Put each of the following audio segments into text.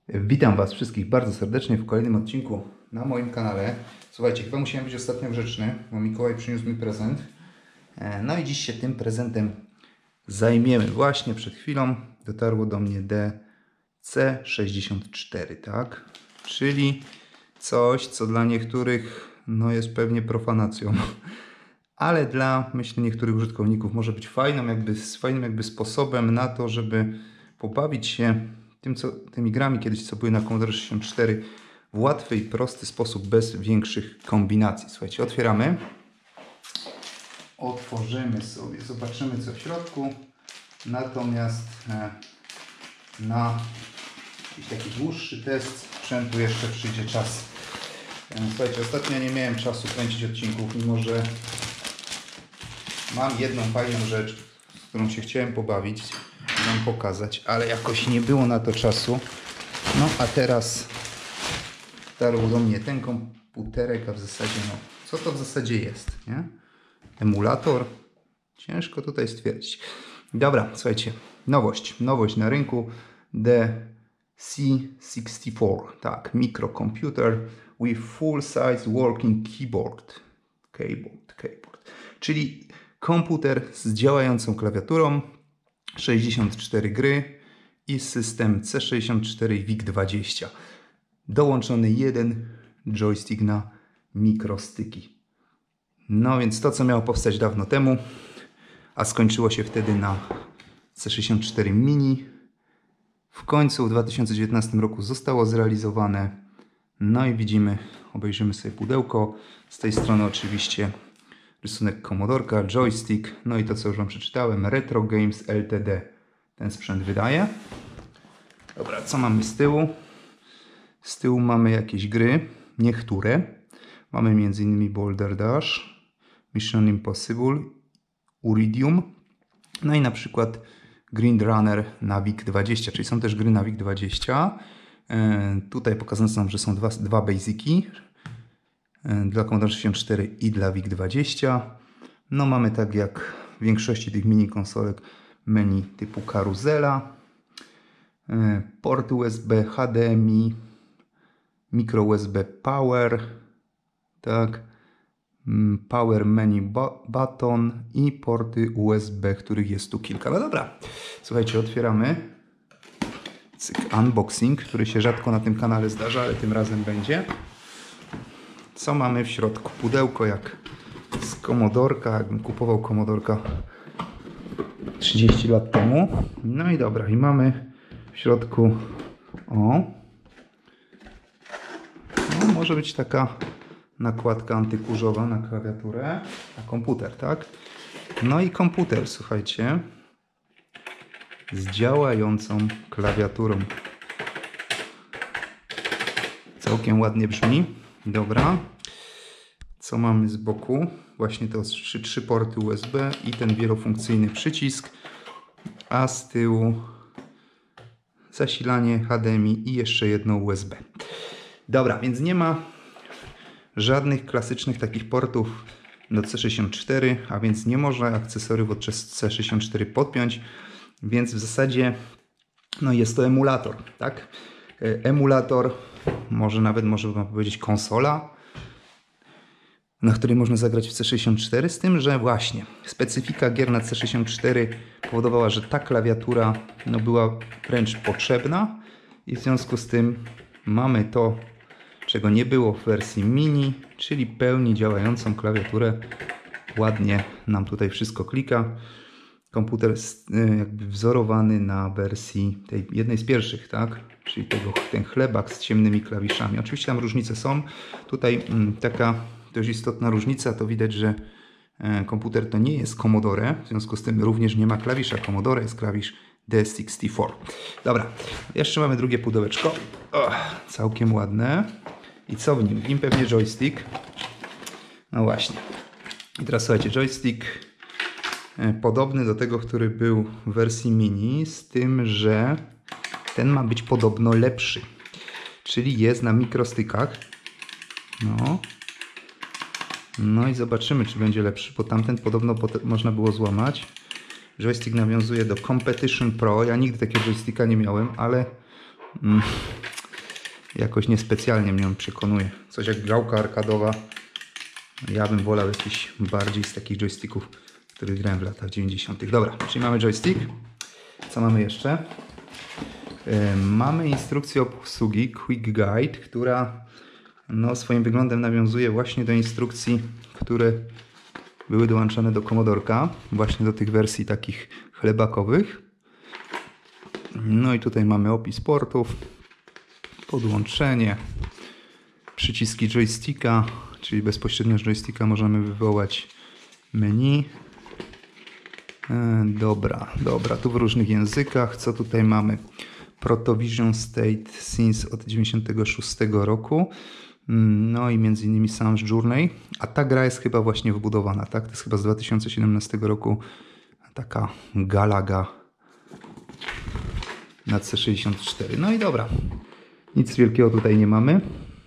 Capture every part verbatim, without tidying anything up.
Witam Was wszystkich bardzo serdecznie w kolejnym odcinku na moim kanale. Słuchajcie, chyba musiałem być ostatnio grzeczny, bo Mikołaj przyniósł mi prezent. No i dziś się tym prezentem zajmiemy. Właśnie przed chwilą dotarło do mnie D C sześćdziesiąt cztery, tak? Czyli coś, co dla niektórych no, jest pewnie profanacją. Ale dla, myślę, niektórych użytkowników może być fajną, jakby, fajnym jakby sposobem na to, żeby pobawić się tym, co, tymi grami kiedyś, co były na Commodore sześćdziesiąt cztery w łatwy i prosty sposób, bez większych kombinacji. Słuchajcie, otwieramy. Otworzymy sobie, zobaczymy co w środku. Natomiast e, na jakiś taki dłuższy test sprzętu jeszcze przyjdzie czas. E, słuchajcie, ostatnio nie miałem czasu kręcić odcinków, mimo że mam jedną fajną rzecz, z którą się chciałem pobawić, Wam pokazać, ale jakoś nie było na to czasu. No a teraz dotarł do mnie ten komputerek, a w zasadzie no, co to w zasadzie jest, nie? Emulator? Ciężko tutaj stwierdzić. Dobra, słuchajcie, nowość, nowość na rynku D C sześćdziesiąt cztery, tak, microcomputer with full size working keyboard, keyboard, keyboard, czyli komputer z działającą klawiaturą, sześćdziesiąt cztery gry i system C sześćdziesiąt cztery V I C dwadzieścia. Dołączony jeden joystick na mikrostyki. No więc to, co miało powstać dawno temu, a skończyło się wtedy na C sześćdziesiąt cztery mini, w końcu w dwa tysiące dziewiętnastym roku zostało zrealizowane. No i widzimy, obejrzymy sobie pudełko. Z tej strony oczywiście rysunek Commodorka, joystick, no i to, co już Wam przeczytałem, Retro Games Ltd. Ten sprzęt wydaje. Dobra, co mamy z tyłu? Z tyłu mamy jakieś gry, niektóre. Mamy m.in. Boulder Dash, Mission Impossible, Uridium, no i na przykład Green Runner na V I C dwadzieścia, czyli są też gry na V I C dwadzieścia. E, tutaj pokazane są, że są dwa, dwa basiki dla Commodore sześćdziesiąt cztery i dla V I C dwadzieścia. No mamy tak jak w większości tych mini konsolek menu typu karuzela, port U S B, H D M I, micro U S B power, tak, power menu button i porty U S B, których jest tu kilka. No dobra, słuchajcie, otwieramy. Cyk, unboxing, który się rzadko na tym kanale zdarza, ale tym razem będzie. Co mamy w środku? Pudełko jak z Commodorka, jakbym kupował Commodorka trzydzieści lat temu. No i dobra, i mamy w środku o, no, może być taka nakładka antykurzowa na klawiaturę, na komputer, tak? No i komputer, słuchajcie, z działającą klawiaturą. Całkiem ładnie brzmi. Dobra. Co mamy z boku? Właśnie to trzy, trzy porty U S B i ten wielofunkcyjny przycisk, a z tyłu zasilanie H D M I i jeszcze jedno U S B. Dobra, więc nie ma żadnych klasycznych takich portów do C sześćdziesiąt cztery, a więc nie można akcesoriów od C sześćdziesiąt cztery podpiąć, więc w zasadzie no jest to emulator, tak? Emulator, może nawet można powiedzieć konsola, na której można zagrać w C sześćdziesiąt cztery, z tym, że właśnie specyfika gier na C sześćdziesiąt cztery powodowała, że ta klawiatura no, była wręcz potrzebna i w związku z tym mamy to, czego nie było w wersji mini, czyli pełni działającą klawiaturę. Ładnie nam tutaj wszystko klika. Komputer jakby wzorowany na wersji tej jednej z pierwszych, tak? Czyli tego, ten chlebak z ciemnymi klawiszami. Oczywiście tam różnice są. Tutaj m, taka dość istotna różnica, to widać, że e, komputer to nie jest Commodore, w związku z tym również nie ma klawisza Commodore, jest klawisz D sześćdziesiąt cztery. Dobra, jeszcze mamy drugie pudełeczko. O, całkiem ładne. I co w nim? W nim pewnie joystick. No właśnie. I teraz słuchajcie, joystick podobny do tego, który był w wersji mini, z tym, że ten ma być podobno lepszy. Czyli jest na mikrostykach. No. No i zobaczymy, czy będzie lepszy, bo tamten podobno można było złamać. Joystick nawiązuje do Competition Pro. Ja nigdy takiego joysticka nie miałem, ale mm, jakoś niespecjalnie mnie przekonuje. Coś jak gałka arkadowa. Ja bym wolał jakiś bardziej z takich joysticków, w których grałem w latach dziewięćdziesiątych. Dobra, czyli mamy joystick. Co mamy jeszcze? Yy, mamy instrukcję obsługi Quick Guide, która no, swoim wyglądem nawiązuje właśnie do instrukcji, które były dołączane do Commodorka. Właśnie do tych wersji takich chlebakowych. No i tutaj mamy opis portów, podłączenie, przyciski joysticka, czyli bezpośrednio z joysticka możemy wywołać menu. E, dobra, dobra, tu w różnych językach. Co tutaj mamy? Protovision State Scenes od dziewięćdziesiątego szóstego roku. No i między innymi Sans Journey. A ta gra jest chyba właśnie wbudowana, tak? To jest chyba z dwa tysiące siedemnastego roku taka Galaga na C sześćdziesiąt cztery. No i dobra. Nic wielkiego tutaj nie mamy.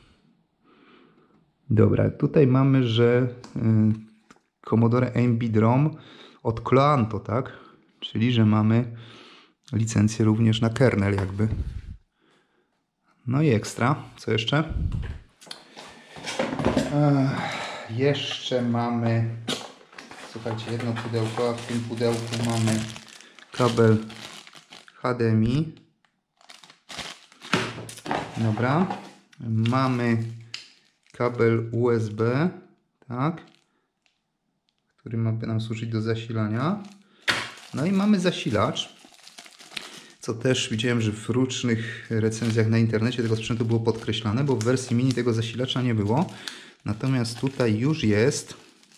Dobra, tutaj mamy, że y, Commodore Ambit ROM od Cloanto, tak? Czyli, że mamy licencję również na kernel jakby. No i ekstra. Co jeszcze? Ech, jeszcze mamy, słuchajcie, jedno pudełko, a w tym pudełku mamy kabel H D M I. Dobra. Mamy kabel U S B, tak, który ma nam służyć do zasilania. No i mamy zasilacz, co też widziałem, że w różnych recenzjach na internecie tego sprzętu było podkreślane, bo w wersji mini tego zasilacza nie było. Natomiast tutaj już jest,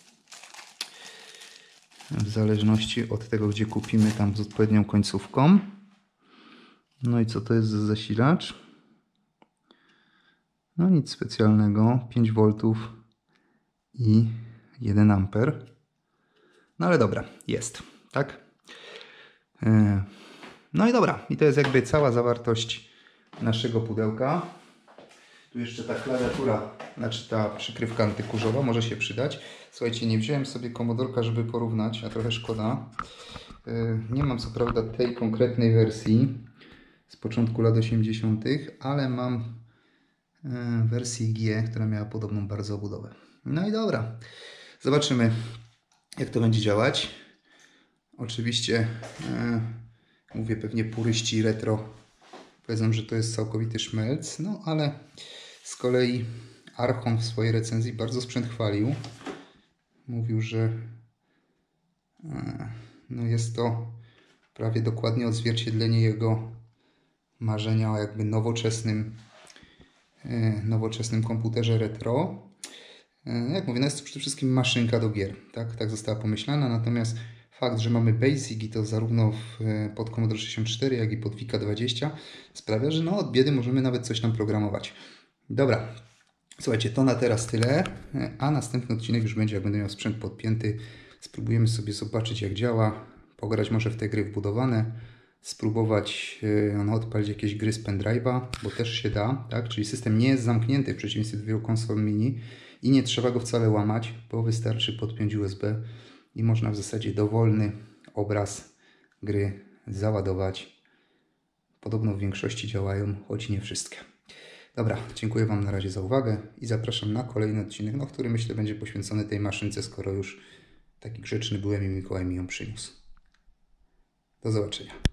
w zależności od tego, gdzie kupimy, tam z odpowiednią końcówką. No i co to jest za zasilacz? No nic specjalnego, pięć woltów i jeden amper. No ale dobra, jest, tak? No i dobra, i to jest jakby cała zawartość naszego pudełka. Tu jeszcze ta klawiatura, znaczy ta przykrywka antykurzowa może się przydać. Słuchajcie, nie wziąłem sobie Commodorka, żeby porównać, a trochę szkoda. Nie mam co prawda tej konkretnej wersji z początku lat osiemdziesiątych, ale mam wersję G, która miała podobną bardzo obudowę. No i dobra, zobaczymy, jak to będzie działać. Oczywiście e, mówię, pewnie puryści retro powiedzą, że to jest całkowity szmelc, no ale z kolei Archon w swojej recenzji bardzo sprzęt chwalił. Mówił, że e, no jest to prawie dokładnie odzwierciedlenie jego marzenia o jakby nowoczesnym nowoczesnym komputerze retro. Jak mówię, no jest to przede wszystkim maszynka do gier, tak, tak została pomyślana, natomiast fakt, że mamy BASIC i to zarówno w, pod Commodore sześćdziesiąt cztery, jak i pod Wika dwadzieścia sprawia, że no od biedy możemy nawet coś tam programować. Dobra, słuchajcie, to na teraz tyle, a następny odcinek już będzie, jak będę miał sprzęt podpięty, spróbujemy sobie zobaczyć, jak działa, pograć może w te gry wbudowane, spróbować no, odpalić jakieś gry z pendrive'a, bo też się da, tak? Czyli system nie jest zamknięty w przeciwieństwie do wielu konsol mini i nie trzeba go wcale łamać, bo wystarczy podpiąć U S B i można w zasadzie dowolny obraz gry załadować. Podobno w większości działają, choć nie wszystkie. Dobra, dziękuję Wam na razie za uwagę i zapraszam na kolejny odcinek, no, który myślę będzie poświęcony tej maszynce, skoro już taki grzeczny byłem i Mikołaj mi ją przyniósł. Do zobaczenia.